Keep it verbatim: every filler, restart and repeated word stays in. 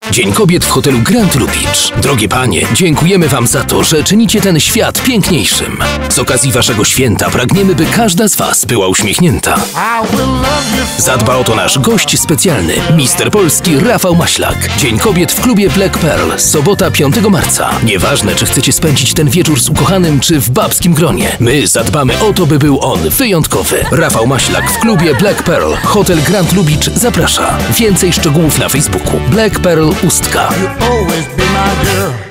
Dzień Kobiet w hotelu Grand Lubicz. Drogie panie, dziękujemy wam za to, że czynicie ten świat piękniejszym. Z okazji waszego święta pragniemy, by każda z was była uśmiechnięta. Zadba o to nasz gość specjalny, mister Polski Rafał Maślak. Dzień Kobiet w klubie Black Pearl, sobota piątego marca. Nieważne, czy chcecie spędzić ten wieczór z ukochanym, czy w babskim gronie. My zadbamy o to, by był on wyjątkowy. Rafał Maślak w klubie Black Pearl, hotel Grand Lubicz zaprasza. Więcej szczegółów na Facebooku. Black Pearl Ustka.